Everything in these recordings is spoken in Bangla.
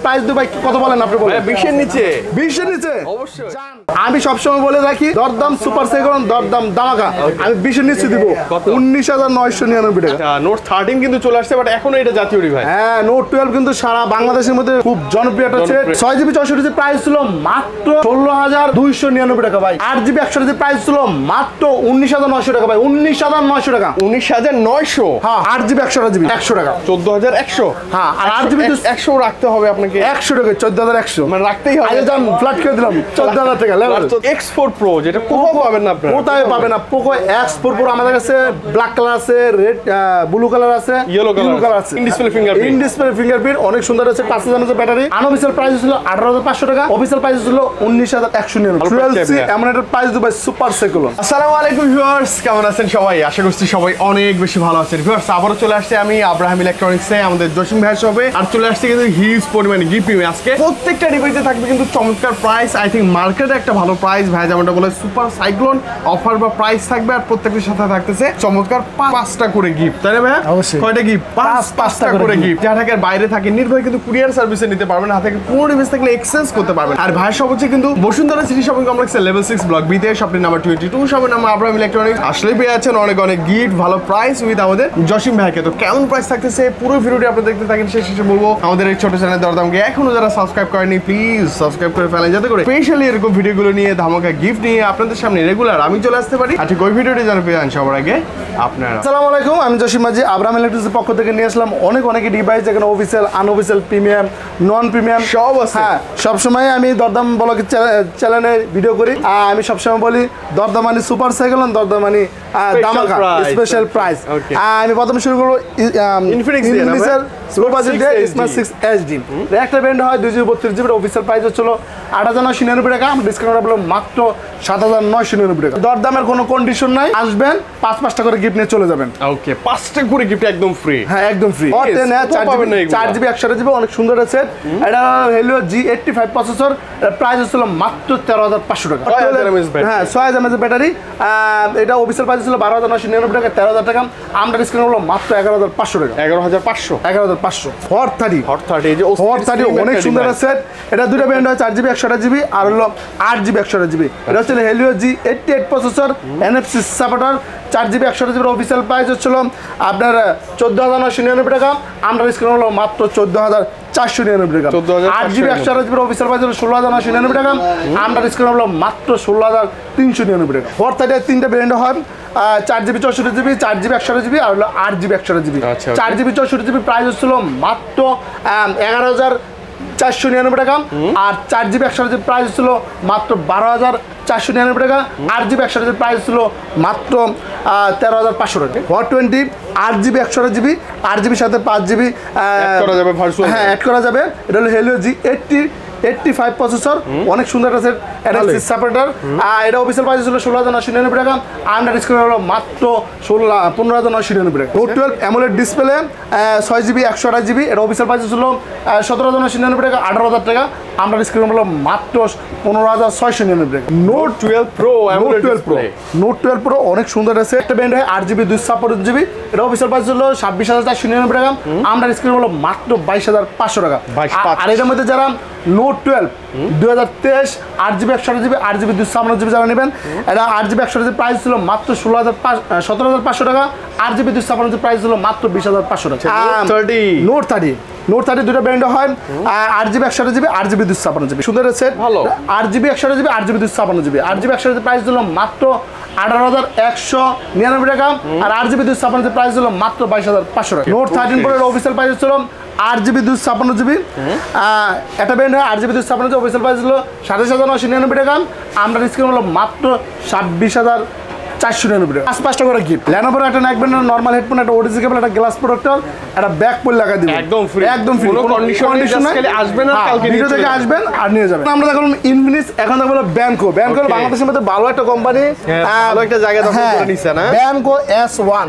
প্রাইস দেব ভাই কত বলেন আপনি বলেন? 20 এর নিচে। 20 এর নিচে অবশ্যই। আমি সবসময় বলে রাখি দরদাম সুপার সেকেন্ড দরদাম দামাকা। আমি 20 এর নিচে দিব 19,999 টাকা। নোট 13 কিন্তু চলে আসছে, বাট এখনো এটা জাতীয়ই ভাই। হ্যাঁ, নোট 12 কিন্তু সারা বাংলাদেশের মধ্যে খুব জনপ্রিয় একটা সেট। 6GB 64GB প্রাইস ছিল মাত্র 16,299 টাকা ভাই। 8GB 128GB প্রাইস ছিল মাত্র 19,900 টাকা ভাই। 19,900 টাকা। 19,900। হ্যাঁ, 8GB 128GB 100 টাকা। 14,100। হ্যাঁ, আর 8GB 100 রাখতে হবে আপনাকে। 100 টাকা 14,100 মানে রাখতেই হবে। আগে জান ফ্ল্যাট করে দিলাম 14,000 টাকা লেভেল। X4 Pro যেটা পোকো পাবেন না আপনারা। কোথায় পাবেন না? পোকো X4 Pro আমাদের কাছে ব্ল্যাক কালার আছে, রেড ব্লু কালার আছে, ইয়েলো কালার আছে। ইন ডিসপ্লে ফিঙ্গারপ্রিন্ট অনেক সুন্দর আছে। 5000 mAh ব্যাটারি। আনঅফিশিয়াল প্রাইস ছিল 18,500 টাকা। অফিশিয়াল প্রাইস ছিল 19,199। 12C এমন একটা প্রাইস দুবাই সুপার সেকুলার। আসসালামু আলাইকুম ভিউয়ার্স, কেমন আছেন সবাই? আশা করছি সবাই অনেক বেশি ভালো আছেন। ভিউয়ার্স, আবারো চলে আসছে আমি আব্রাহাম ইলেকট্রনিক্সে আমাদের জসিম ভাইয়ের শপে। আর চলে আসছে কিন্তু হিউজ পরিমাণে গিফট নিয়ে। আজকে প্রত্যেকটা ডিভাইসে থাকবে কিন্তু চমৎকার প্রাইস। আই থিঙ্ক মার্কেটে একটা ভালো প্রাইস ভাই, যেমনটা বলে সুপার সাইক্লোন অফার বা প্রাইস থাকবে। আর প্রত্যেকটার সাথে থাকতেছে চমৎকার 5টা করে গিফট। তাই না ভাই? অবশ্যই। কয়টা গিফট? 5টা করে গিফট। যারা ঢাকার বাইরে থাকে নির্ভয় কিন্তু কুরিয়ার সার্ভিসে নিতে পারবেন। হাতে কোনো ডিভাইস থাকলে এক্সচেঞ্জ করতে পারবেন। আর ভাইয়ের শপ হচ্ছে কিন্তু বসুন্ধরা সিটি শপিং কমপ্লেক্সের লেভেল 6 ব্লক বি তে, শপটির নাম্বার 22, শপের নাম আব্রাহাম ইলেকট্রনিক্স। আসলে পেয়ে যাচ্ছেন অনেক গিফট, ভালো প্রাইস উইথ আমাদের জসিম ভাইকে। তো কেমন প্রাইস থাকতেছে পুরো ভিডিওটি আপনি দেখতে থাকেন। শেষে বলবো আমাদের এই ছোট চ্যানেল দরদামকে এখনো যারা সাবস্ক্রাইব করেনি প্লিজ সাবস্ক্রাইব করে ফেলেন, যাতে করে স্পেশালি এরকম ভিডিওগুলো নিয়ে ধামাকা গিফট নিয়ে আপনাদের সামনে রেগুলার আমি চলে আসতে পারি। আর ঠিক ওই ভিডিওটি যারা পেয়ে যান সবার আগে আপনারা। আসসালামু আলাইকুম, আমি জসিম মাঝি আব্রাহাম ইলেকট্রনিক্সের পক্ষ থেকে নিয়ে আসলাম অনেক ডিভাইস, যেখানে official, unofficial, premium, non premium সব আছে। হ্যাঁ, সবসময় আমি দরদাম ব্লগের চ্যানেলে ভিডিও করি। আমি সবসময় বলি দরদাম মানে সুপার সেকেন্ড, দরদাম মানে দামাকা স্পেশাল প্রাইস। আমি প্রথমে শুরু করবো ইনফিনিক্সের লো বাজেট স্মার্ট 6 HD। একটা ব্র্যান্ড হয় 232GB। অফিসিয়াল প্রাইস হচ্ছিল 8,999 টাকা। আমরা ডিসকাউন্ট বললাম মাত্র 7,999 টাকা। দরদামের কোনো কন্ডিশন নাই, আসবেন 5টা করে গিফট নিয়ে চলে যাবেন। ওকে, 5টা করে গিফট একদম ফ্রি। হ্যাঁ, একদম ফ্রি। 4GB 128GB অনেক সুন্দর আছে। এটা হলো G85 প্রসেসর। প্রাইস হচ্ছিল মাত্র 13,500 টাকা। হ্যাঁ, 6000 mAh ব্যাটারি। এটা অফিসিয়াল প্রাইস ছিল 12,999 টাকা, 13,000 টাকা। আমরা ডিসকাউন্ট হলো মাত্র 11,500 টাকা। 11,500 ফর 30 অনেক সুন্দর আছে। এটা দুটো ব্র্যান্ড হয়, 4GB 128GB আর হলো 8GB 128GB। এটা হচ্ছে Helio G88 processor, NFC supporter. 4GB 128GB official price হচ্ছিল আপনার 14,999 টাকা। আমরা ডিসকাউন্ট হলো মাত্র 14,499 টাকা। 8GB 128GB অফিসিয়াল প্রাইস হলো 16,999 টাকা। আমরা ডিসকাউন্ট হলো মাত্র 16,399 টাকা। ফর 30 তিনটা ব্র্যান্ড হয়, 4GB 64GB, 4GB 128GB আর হলো 8GB 128GB। 4GB 64GB price হচ্ছিল মাত্র 11,499 টাকা। আর 4GB 128GB প্রাইস ছিল মাত্র 12,499 টাকা। 8GB 128GB প্রাইস ছিল মাত্র 13,500 টাকা। 420 8GB 128GB, 8GB সাথে 5GB হ্যাঁ অ্যাড করা যাবে। এটা হলো হেলিও G85 প্রসেসর, অনেক সুন্দর আছে, NFC সাপোর্টার। এটা অফিসিয়াল প্রাইস ছিল 16,999 টাকা। আমরা ডিসকাউন্ট হলো মাত্র 15,999 টাকা। Note 12 AMOLED display 6GB 128GB। এটা অফিসিয়াল প্রাইস ছিল 17,999 টাকা, 18,000 টাকা। আমরা ডিসকাউন্ট হলো মাত্র 15,699 টাকা। নোট 12 Pro অনেক সুন্দর আছে। একটা ব্র্যান্ড হয় 8GB 256GB। এটা অফিসিয়াল প্রাইস ছিল 26,499 টাকা। আমরা ডিসকাউন্ট হলো মাত্র 22,500 টাকা। আর এটার মধ্যে যারা note 12 2023 8GB 128GB 8GB 256GB যারা নেবেন, এটা 8GB 128GB প্রাইস ছিল মাত্র 17,500 টাকা। 8GB 256GB প্রাইস ছিল মাত্র 20,500 টাকা। নোট 30 দুটো ব্র্যান্ড হয়, 8GB 128GB 8GB 256GB। সুন্দর set, 8GB 128GB 8GB 256GB। 8GB 128GB price ছিল মাত্র 18,199 টাকা। আর 8GB 256GB প্রাইস ছিল মাত্র 22,500 টাকা। নোট 13 Pro এর অফিসিয়াল প্রাইস ছিল 8GB 256GB। একটা ব্র্যান্ড হয় 8GB 256GB অফিসিয়াল প্রাইস ছিল 27,999 টাকা। আমরা ডিসকাউন্ট হলো মাত্র 26,499 টাকা। 5টা করে গিফট। ল্যানোভোর একটা নেক ব্যান্ড, নরমাল হেডফোন, একটা ওটিজি কেবল, একটা গ্লাস প্রোটেক্টর, একটা ব্যাক পল লাগাই দিবেন একদম ফ্রি। কোনো কন্ডিশন নাই, আসবেন আর কালকে ভিডিও থেকে আসবেন আর নিয়ে যাবেন। আমরা দেখলাম ইনফিনিক্স, এখন দেখব ব্যানকো। বাংলাদেশের মধ্যে ভালো একটা কোম্পানি, ভালো একটা জায়গা দখল করে নিছে না। ব্যানকো S1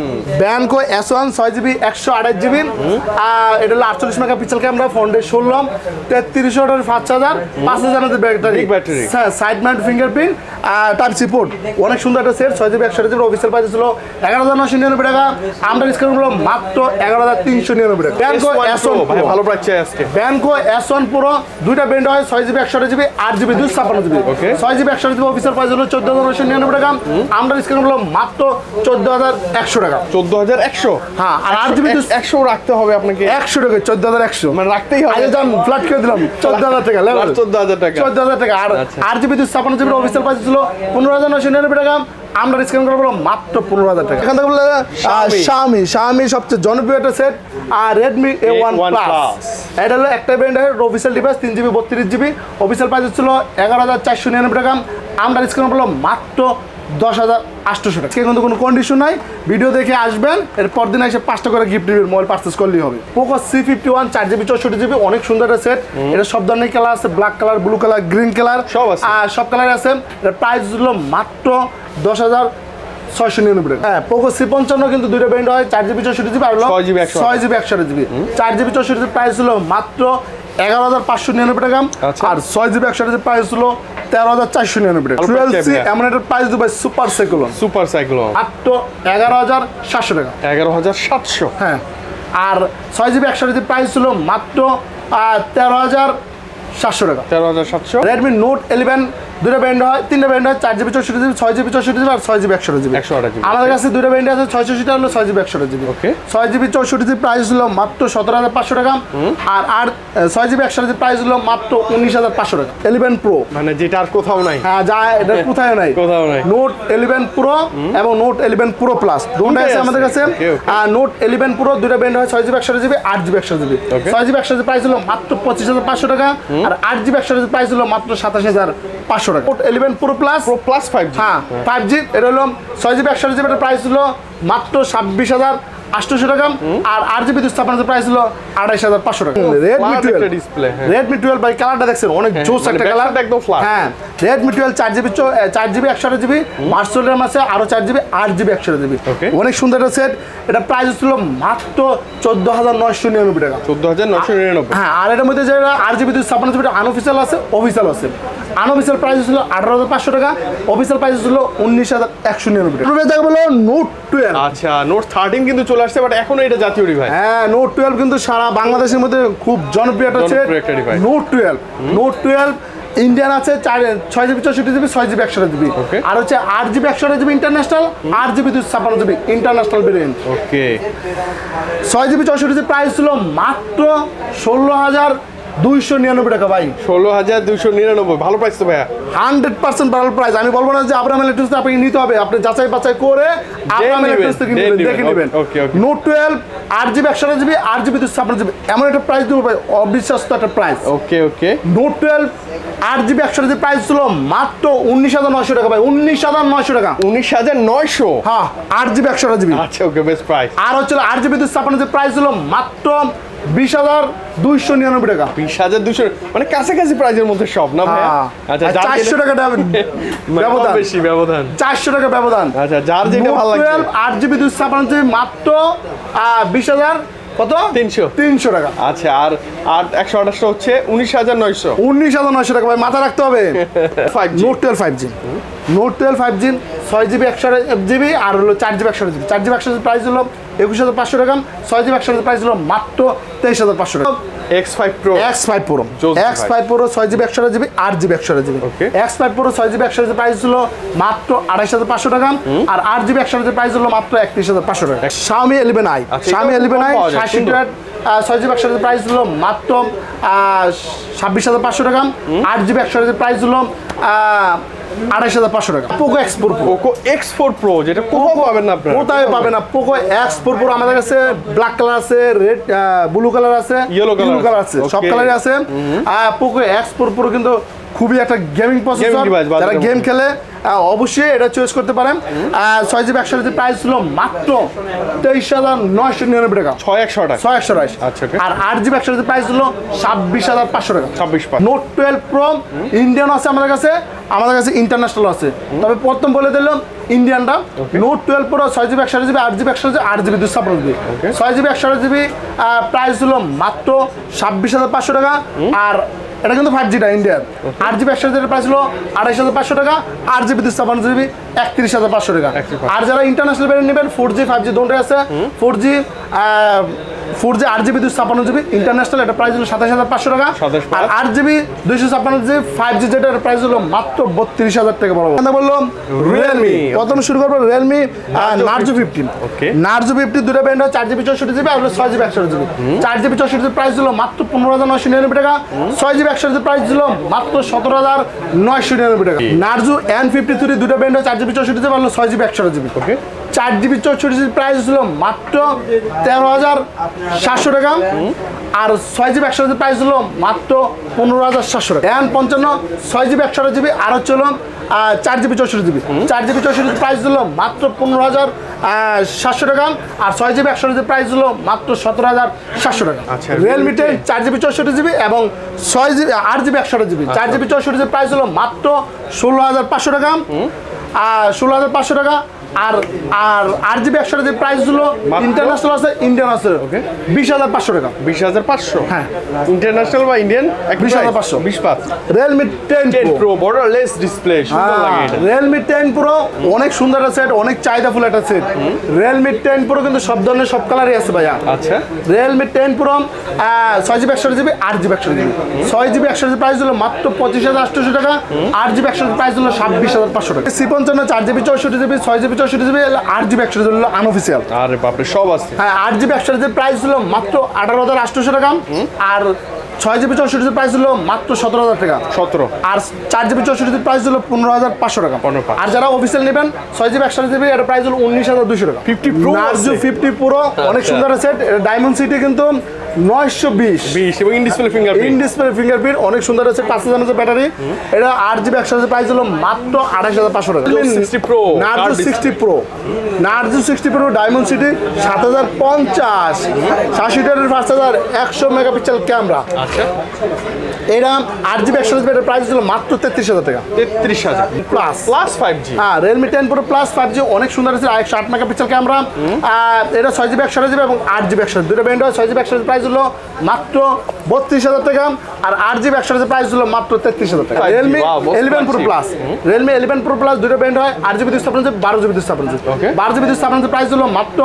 6GB 128GB। এটা হলো 48 মেগাপিক্সেল ক্যামেরা, ফ্রন্টে 16, 33 ওয়াটের 5000 5000 এর battery, side mount fingerprint, type C port. অনেক সুন্দর একটা set 6GB 128GB official price ছিল 11,999 টাকা। আমরা ডিসকাউন্ট করলাম মাত্র 11,399 টাকা। ব্যানকো S1 ভাই ভালো প্রাইস চাই আজকে। ব্যানকো S1 Pro দুইটা ব্র্যান্ড হয় 6GB 128GB 8GB 256GB। 6GB 128GB official price হলো 14,999 টাকা। আমরা ডিসকাউন্ট করলাম মাত্র 14,100 টাকা। 14,100? হ্যাঁ, আর 8GB 100 রাখতে হবে আপনাকে। 100 টাকা 14,100 মানে রাখতেই হবে। আগে যান ফ্ল্যাট করে দিলাম 14,000 টাকা লেভেল 14,000 টাকা। 14,000 টাকা। আর 8GB 256GB অফিসিয়াল প্রাইস ছিল 15,999 টাকা। আমরা ডিসকাউন্ট করবো মাত্র 15,000 টাকা। এখান থেকে বলে Xiaomi সবচেয়ে জনপ্রিয় একটা সেট আর Redmi A1 Plus। এটা হলো একটা ব্র্যান্ডের official device 3GB 32GB official price ছিল 11,499 টাকা। আমরা ডিসকাউন্ট করলাম মাত্র 10,800 টাকা। কিন্তু কোনো কন্ডিশন নাই, ভিডিও দেখে আসবেন, এরপর দিন এসে 5টা করে গিফট দিবেন, মোবাইল পারচেস করলেই হবে। পোকো C51 4GB 64GB অনেক সুন্দর একটা সেট। এটা সব ধরনের কালার আছে, black colour, blue colour, green colour সব আছে, আর সব কালার আছে। এর প্রাইস হলো মাত্র 10,699 টাকা। হ্যাঁ, পোকো C55 কিন্তু দুইটা ব্র্যান্ড হয় 4GB 64GB আর 6GB 128GB। 4GB 64GB price হলো মাত্র 11,599 টাকা। আর 6GB 128GB প্রাইস হলো 13,499 টাকা। 12C এমন একটা প্রাইস দেবে সুপার সাইক্লোন মাত্র 11,700 টাকা। 11,700? হ্যাঁ। আর 6GB 128GB প্রাইস ছিল মাত্র 13,700 টাকা। 13,700। Redmi Note 11 দুটো ব্র্যান্ড হয়, তিনটা ব্র্যান্ড হয় 4GB 64GB 6GB 64GB আর 6GB 128GB। আমাদের কাছে দুটো ব্র্যান্ড আছে 660 হলো 6GB 128GB। 6GB 64GB price হলো মাত্র 17,500 টাকা। আর 6GB 128GB প্রাইস হলো মাত্র 19,500 টাকা। 11 Pro মানে যেটা আর কোথাও নাই। হ্যাঁ, যা এটা কোথাও নাই। Note 11 Pro এবং Note 11 Pro Plus দুটোই আছে আমাদের কাছে। আর Note 11 Pro দুটো ব্র্যান্ড হয় 6GB 128GB 8GB 128GB। 6GB 128GB price হলো মাত্র 25,500 টাকা। আর 8GB 128GB প্রাইস হলো মাত্র 27,500 টাকা। Note 11 Pro Plus 5G। হ্যাঁ, 5G এটা হলো 6GB 128GB এর প্রাইস হলো মাত্র 26,800 টাকা। আর 8GB 256GB প্রাইস হলো 28,500 টাকা। Redmi 12 ভাই কালারটা দেখছেন অনেক জোস একটা কালার, একদম ফ্ল্যাট। হ্যাঁ, Redmi 12 4GB 128GB virtual RAM আছে, আরো 4GB 8GB 128GB অনেক সুন্দর একটা সেট। এটা প্রাইস ছিল মাত্র 14,999 টাকা। 14,999। হ্যাঁ, আর এটার মধ্যে যেটা 8GB 256GB আনঅফিশিয়াল আছে, অফিশিয়াল আছে। আনঅফিশিয়াল প্রাইস ছিল 18,500 টাকা, অফিশিয়াল প্রাইস ছিল 19,199 টাকা। এরপরে দেখো বলো Note 12। আচ্ছা, Note 13 কিন্তু চলে আসছে, বাট এখনো এটা জাতীয় ডিভাইস। হ্যাঁ, Note 12 কিন্তু সারা বাংলাদেশের মধ্যে খুব জনপ্রিয় একটা সেট। Note 12 ইন্ডিয়ান আছে 6GB 64GB 6GB 128GB। আর হচ্ছে 8GB 128GB international, 8GB 256GB international variant. 6GB 64GB price ছিল মাত্র 16,299 টাকা ভাই। 16,299 ভালো প্রাইস তো ভাইয়া। 100% ভালো প্রাইস। আমি বলবো না যে আব্রাহাম ইলেকট্রনিক্স আপনি নিতে হবে, আপনি যাচাই বাছাই করে আব্রাহাম ইলেকট্রনিক্স থেকে দেখে নেবেন। Note 12 8GB 128GB 8GB 256GB এমন একটা প্রাইস দেবো ভাই, অবিশ্বাস্য একটা price. Note 12 8GB 128GB price ছিল মাত্র 19,900 টাকা ভাই। 19,900 টাকা। 19,900? হ্যাঁ, 8GB 128GB। আচ্ছা, বেস্ট প্রাইস। আর হচ্ছে 8GB 256GB প্রাইস ছিল মাত্র 20,299 টাকা। 20,200 মানে কাছাকাছি প্রাইজের মধ্যে সব না ভাই? আচ্ছা, 400 টাকা ব্যবধান, বেশি ব্যবধান, 400 টাকা ব্যবধান। আচ্ছা, যার যেটা ভালো লাগে। 8GB 256GB মাত্র 20,000 কত? 300 টাকা। আচ্ছা, আর 128 হচ্ছে 19,900। 19,900 টাকা ভাই, মাথা রাখতে হবে। 5G Note 12 5G Note 12 5G 6GB 128GB আর হলো 4GB 128GB। 4GB 128GB price হলো 21,500 টাকা। 6GB 128GB প্রাইস হলো মাত্র 23,500 টাকা। X5 Pro 6GB 128GB 8GB 128GB। X5 Pro 6GB 128GB price হলো মাত্র 28,500 টাকা। আর 8GB 128GB প্রাইস হলো মাত্র 31,500 টাকা। Xiaomi 11i 6GB 128GB price হলো মাত্র 26,500 টাকা। 8GB 128GB প্রাইস হলো 28,500 টাকা। Poco X4 Pro যেটা কোথাও পাবেন না, আপনারা কোথাও পাবেন না। Poco X4 Pro আমাদের কাছে ব্ল্যাক কালার আছে, রেড ব্লু কালার আছে, ইয়েলো কালার আছে, সব কালারই আছে। Poco X4 Pro কিন্তু খুবই একটা গেমিং প্রসেসর, যারা গেম খেলে অবশ্যই এটা চয়েস করতে পারেন। 6GB 128GB প্রাইস ছিল মাত্র 23,999 টাকা। 6,128। আর 8GB 128GB প্রাইস হলো 26,500 টাকা। Note 12 Pro ইন্ডিয়ান আছে আমাদের কাছে ইন্টারন্যাশনাল আছে। তবে প্রথম বলে দিলাম ইন্ডিয়ানটা। Note 12 Pro 6GB 128GB 8GB 128GB 8GB 256GB। 6GB 128GB price হলো মাত্র 26,500 টাকা। আর এটা কিন্তু 5Gটা ইন্ডিয়ার 8GB 128GB প্রাইস হলো 28500 টাকা 8GB 256GB 31500 টাকা আর যারা ইন্টারন্যাশনাল ভেরিয়েন্ট নেবেন 4G 5G দুটোই আছে 4G 8GB 256GB ইন্টারন্যাশনাল এটা প্রাইস হলো 27500 টাকা আর 8GB 256GB 5G যেটার প্রাইস হলো মাত্র 32000 টাকা বড় কথা বললো Realme প্রথম শুরু করব Realme Narzo 15 ওকে Narzo 15 দুটো ব্র্যান্ড হয় 4GB 64GB আর 6GB 128GB 4GB 64GB price হলো মাত্র 15999 টাকা 6GB 128GB প্রাইস হলো মাত্র 17999 টাকা Narzo N53 দুটো ব্র্যান্ড হয় 4GB 64GB আর 6GB 128GB ওকে 4GB 64GB প্রাইস হলো মাত্র 13700 টাকা আর 6GB 128GB প্রাইস হলো মাত্র 15700 টাকা N55 6GB 128GB আর হচ্ছে 4GB 64GB 4GB 64GB price হলো মাত্র 15700 টাকা আর 6GB 128GB প্রাইস হলো মাত্র 17700 টাকা আচ্ছা Realme 10 4GB 64GB এবং 8GB 128GB 4GB 64GB price হলো মাত্র 16500 টাকা আর 16500 টাকা আর 8GB 128GB প্রাইস হলো ইন্টারন্যাশনাল আছে ইন্ডিয়ান আছে ওকে 20500 টাকা 20500 হ্যাঁ ইন্টারন্যাশনাল বা Indian 20500 25 Realme 10 Pro borderless display সুন্দর লাগে এটা Realme 10 Pro অনেক সুন্দর একটা সেট অনেক চাহিদাফুল একটা সেট Realme 10 Pro কিন্তু সব ধরনের সব কালারই আছে ভাইয়া আচ্ছা Realme 10 Pro 6GB 128GB 8GB 128GB 6GB 128GB price হলো মাত্র 25800 টাকা 8GB 128GB প্রাইস হলো 26500 টাকা C55 4GB 64GB 6GB 64GB 8GB 128GB হলো unofficial আরে বাপ রে সব আছে হ্যাঁ 8GB 128GB প্রাইস হলো মাত্র 18800 টাকা আর 6GB 64GB প্রাইস হলো মাত্র 17000 টাকা 17 আর 4GB 64GB প্রাইস হলো 15500 টাকা 15,500 আর যারা অফিসিয়াল নেবেন 6GB 128GB এর প্রাইস হলো 19200 টাকা 50 Pro Narzo 50 Pro অনেক সুন্দর সেট ডায়মন্ড সিটি কিন্তু 920 এবং ইন ডিসপ্লে ফিঙ্গারপ্রিন্ট অনেক সুন্দর আছে 5000 mAh ব্যাটারি এটা 8GB 128GB প্রাইস হলো মাত্র 28500 টাকা 60 Pro Narzo 60 Pro Narzo 60 Pro Dimensity 7050 60 5100 megapixel camera আচ্ছা এটা 8GB 128GB এর প্রাইস হলো মাত্র 33000 টাকা 33000 প্লাস 5G হ্যাঁ Realme 10 Pro Plus 5G অনেক সুন্দর আছে 108 মেগাপিক্সেল ক্যামেরা এটা 6GB 128GB এবং 8GB 128GB দুটো ব্র্যান্ড হয় 6GB 128GB প্রাইস হলো মাত্র 32000 টাকা আর 8GB 128GB প্রাইস হলো মাত্র 33000 টাকা Realme 11 Pro Plus Realme 11 Pro Plus দুটো ব্র্যান্ড হয় 8GB 256GB 12GB 256GB ওকে 12GB 256GB প্রাইস হলো মাত্র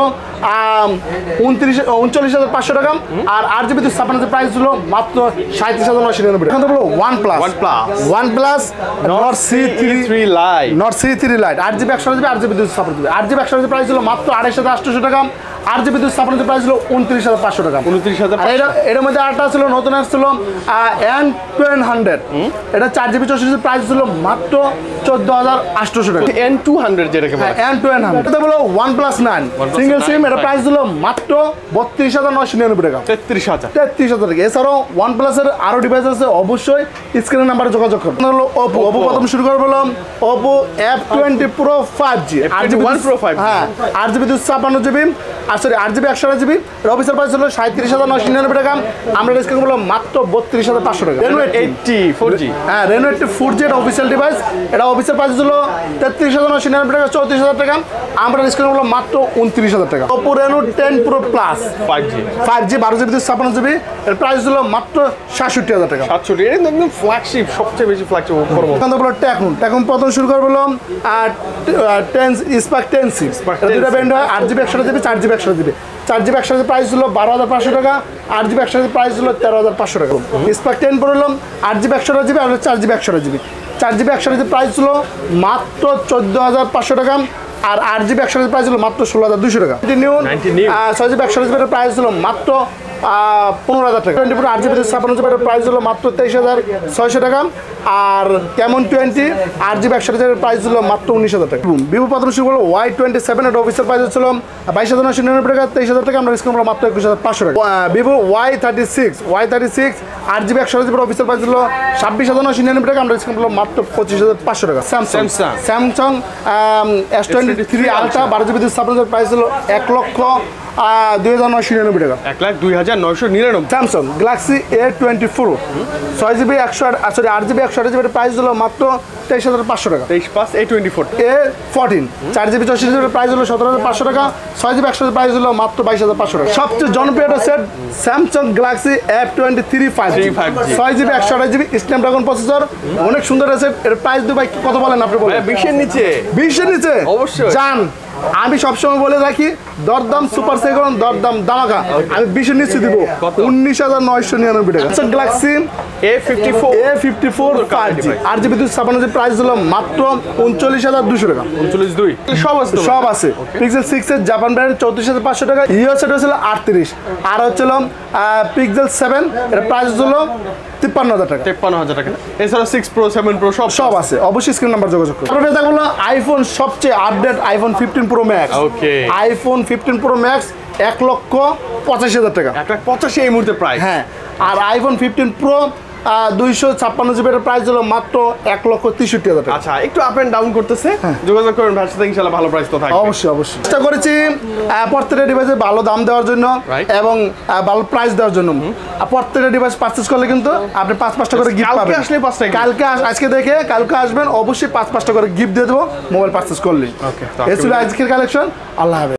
39500 টাকা আর 8GB 256GB প্রাইস হলো মাত্র 37999 টাকা এখন তো বলো OnePlus Nord C3 Lite 8GB 128GB 8GB 256GB 8GB 128GB price হলো মাত্র 28800 টাকা 8GB 256GB প্রাইস হলো 29500 টাকা 29500 আর এর মধ্যে আরেকটা ছিল নতুন আসছিল N200 এটা 4GB 64GB প্রাইস ছিল মাত্র 14800 টাকা N200 যেটাকে বলে N200 এটা বলো OnePlus 9 সিঙ্গেল সিম এটা প্রাইস হলো মাত্র 32999 টাকা 33000 টাকা এছাড়াও OnePlus এর আরো ডিভাইস আছে অবশ্যই স্ক্রিনের নাম্বারে যোগাযোগ করুন হলো Oppo প্রথম শুরু করব বললাম Oppo F20 Pro 5G 8GB Pro 5G হ্যাঁ 8GB 256GB আর সরি 8GB 128GB এর অফিসিয়াল প্রাইস হলো 37999 টাকা আমরা ডিসকাউন্ট করলাম মাত্র 32500 টাকা Reno 80 4G হ্যাঁ Reno 80 4G এটা অফিসিয়াল ডিভাইস এটা অফিসিয়াল প্রাইস হলো 33999 টাকা 34000 টাকা আমরা ডিসকাউন্ট করলাম মাত্র 29000 টাকা Oppo Reno 10 Pro Plus 5G 12GB 256GB এর প্রাইস হলো মাত্র 67000 টাকা 67 এটা একদম ফ্ল্যাগশিপ সবচেয়ে বেশি ফ্ল্যাগশিপ ফরম আমরা বলো Tecno প্রথম শুরু করব বললাম 10 Spark 10C এটা দুটো ব্র্যান্ড হয় 8GB 128GB 4GB 128GB 4GB 128GB price হলো 12500 টাকা 8GB 128GB প্রাইস হলো 13500 টাকা Spark 10 Pro হলো 8GB 128GB আর 4GB 128GB 4GB 128GB price হলো মাত্র 14500 টাকা আর 8GB 128GB প্রাইস হলো মাত্র 16200 টাকা 6GB 128GB এর প্রাইস হলো মাত্র 15000 টাকা 20 Pro 8GB 256GB এর প্রাইস হলো মাত্র 23600 টাকা আর কেমন 20 8GB 128GB এর প্রাইস হলো মাত্র 19000 টাকা Vivo প্রথম শুরু হলো Y27 এর অফিসিয়াল প্রাইস ছিল 22999 টাকা 23000 টাকা আমরা ডিসকাউন্ট করলাম মাত্র 21500 টাকা Vivo Y36 8GB 128GB এর অফিসিয়াল প্রাইস হলো 26999 টাকা আমরা ডিসকাউন্ট করলাম মাত্র 25500 টাকা Samsung S23 Ultra 12GB 256GB price হলো 1,00,000 2999 টাকা। 1,02,999। Samsung Galaxy A24 6GB 8GB 128GB এর প্রাইস হলো মাত্র 23,500 টাকা। 23 A24 A14 4GB 64GB এর প্রাইস হলো 17,500 টাকা। 6GB 128GB প্রাইস হলো মাত্র 22,500 টাকা। সবচেয়ে জনপ্রিয় একটা set Samsung Galaxy F23 5G 6GB 128GB Snapdragon processor, অনেক সুন্দর একটা সেট। এর প্রাইস ভাই কত বলেন আপনি বলেন? 20 এর নিচে। 20 এর নিচে অবশ্যই জান। আমি সবসময় বলে রাখি দরদাম সুপার সেকন্ড, দরদাম দামাকা। আমি 20 এর নিচে দিব 19,999 টাকা। Samsung Galaxy A54 5G 8GB 256GB price হলো মাত্র 39,200 টাকা। 39,200 সব আছে। পিক্সেল 6 এর জাপান ব্র্যান্ড 34,500 টাকা। ইউএস এর ছিল 38 আর হচ্ছিল পিক্সেল 7 এর প্রাইস হলো 53,000 টাকা। 53,000 টাকা। এছাড়া 6 Pro 7 Pro সব আছে। অবশ্যই স্ক্রিন নাম্বার যোগাযোগ করুন। তারপরে দেখো আইফোন সবচেয়ে update iPhone 15 Pro Max। Okay, iPhone 15 Pro Max 1,85,000 টাকা। 1,85,000 এই মুহূর্তে প্রাইস। হ্যাঁ, আর আইফোন 15 Pro 256GB এর প্রাইস হলো মাত্র 1,63,000 টাকা। আচ্ছা, একটু আপ এন্ড ডাউন করতেছে, যোগাযোগ করুন ভাইয়ের সাথে, ইনশাআল্লাহ ভালো প্রাইস তো থাকবে। অবশ্যই চেষ্টা করেছি প্রত্যেকটা ডিভাইসে ভালো দাম দেওয়ার জন্য এবং ভালো প্রাইস দেওয়ার জন্য। প্রত্যেকটা ডিভাইস পারচেজ করলে কিন্তু আপনি 5-5টা করে গিফট পাবেন। আসলে 5টা কালকে আজকে দেখে কালকে আসবেন, অবশ্যই 5-5টা করে গিফট দিয়ে দেবো মোবাইল পারচেজ করলে। ওকে, এই ছিল আজকের কালেকশন। আল্লাহ হাফেজ।